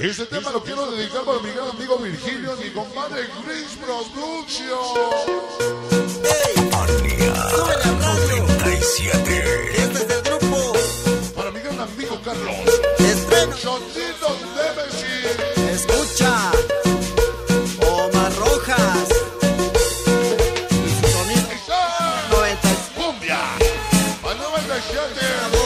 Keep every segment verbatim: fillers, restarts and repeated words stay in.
Este tema lo quiero dedicar para mi gran amigo Virgilio, mi compadre Chris Production. FANIA noventa y siete. Este es el grupo. Para mi gran amigo Carlos. Estreno. Chotito Nemesis. Escucha. Omar Rojas. Y su sonido. noventa. Cumbia. Para noventa y siete.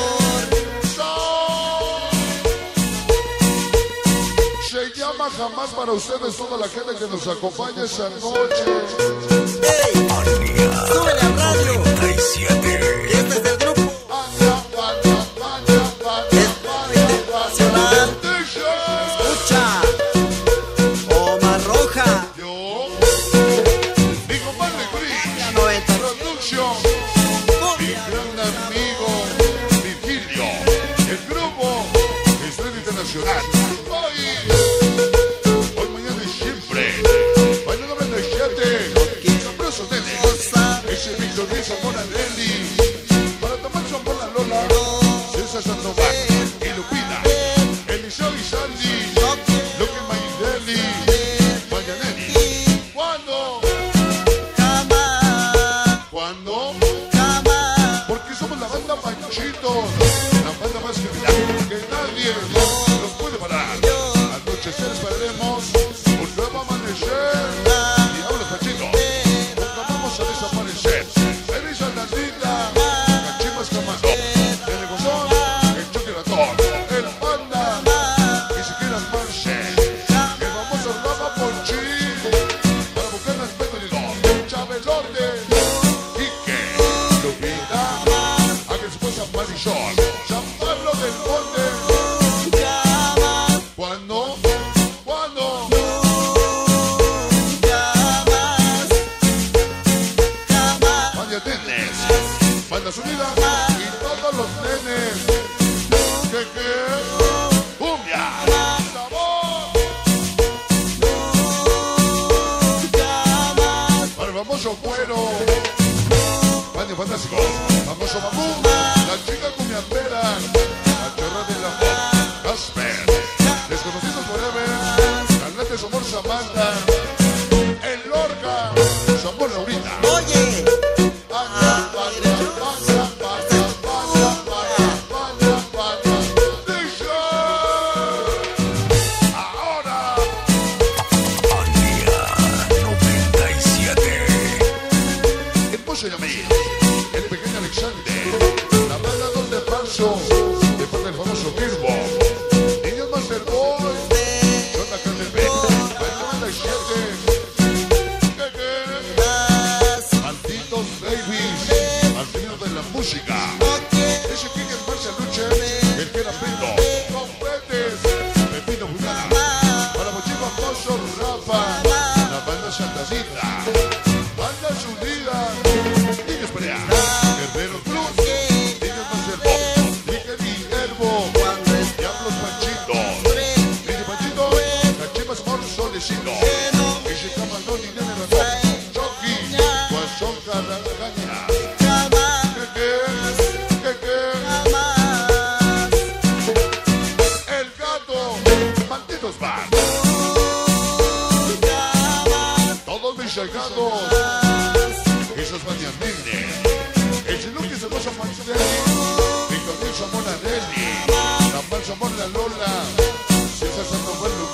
Se llama Jamás para ustedes, toda la gente que nos acompaña esa noche. ¡Ey! FANIA ¡Súbele al radio! noventa y siete. Este es el grupo. Internacional. Escucha. Omar Rojas. Yo, mi compadre Chris noventa. Production, mi gran amigo Virgilio, el grupo Estreno Internacional. Hoy, hoy, mañana y siempre, baila noventa y siete, sabroso nene, ese Víctor Reyes, amor a Nelly, para tomar su amor a Lola, César Sandoval, y Lupina, Eliseo y Sandy, Luque Maideli, Mayanelli. ¿Cuándo? ¿Cuándo? Porque somos la banda Panchitos, la banda más genial que nadie nos puede parar. Anochecer esperaremos un nuevo amanecer. Y ahora Panchitos, nunca vamos a desaparecer. Feliz Andandita, Cachimas Camando, el Negozón, el Choquiratón, el Panda, que si quieras marche, que vamos a Rama Ponchín, para buscar las Pedridos, Chabelote, Quique, Lupita, a que su esposa Marisol, San Pablo del Monte. ¿Cuándo? ¿Cuándo? Banda Tenes, Bandas Unidas y todos los nenes. ¿Qué qué? ¡Cumbia! ¡Sabor! Para el famoso cuero. Banda Fantástico, famoso Mamú, la chica cumbiambera, la chorra de la voz, Casper, Desconocidos Forever, Carlete Somor Samantha, el Lorca, Somor Laurita. Oye. Banda, banda, banda, banda, banda, banda, banda, banda. Dice, ahora, FANIA noventa y siete. hermoso Yamil, el pequeño Alexander, la banda dos de marzo, de parte del famoso Grupo, Niños Masterboy, Jonathan Candelbé, noventa y siete, ¿qué qué? Malditos babies, malditos de la música, ese King en marcha lucha, el que era Pino, Competes, Pepino Bulana, para Mochivo Aposo, Rafa, la banda Santacita, Bandas Unidas, Niños Pelea, Guerreros Cruz, Niños Masterboy, Miguel y Herbo, Diablos Panchitos, Mini Panchito, Cachimas Amor Solecito, ese Camarón y Nene Ratón, Chucky, Guasón Carrancaña. ¿Qué qué? ¿Qué qué? El gato, malditos van. Todos mis allegados, esos mañanines, el Chiluque que se pasa a Manzanelli, Víctor Reyes, amor a Nelly, Rafael Zamor la Lola, César Sandoval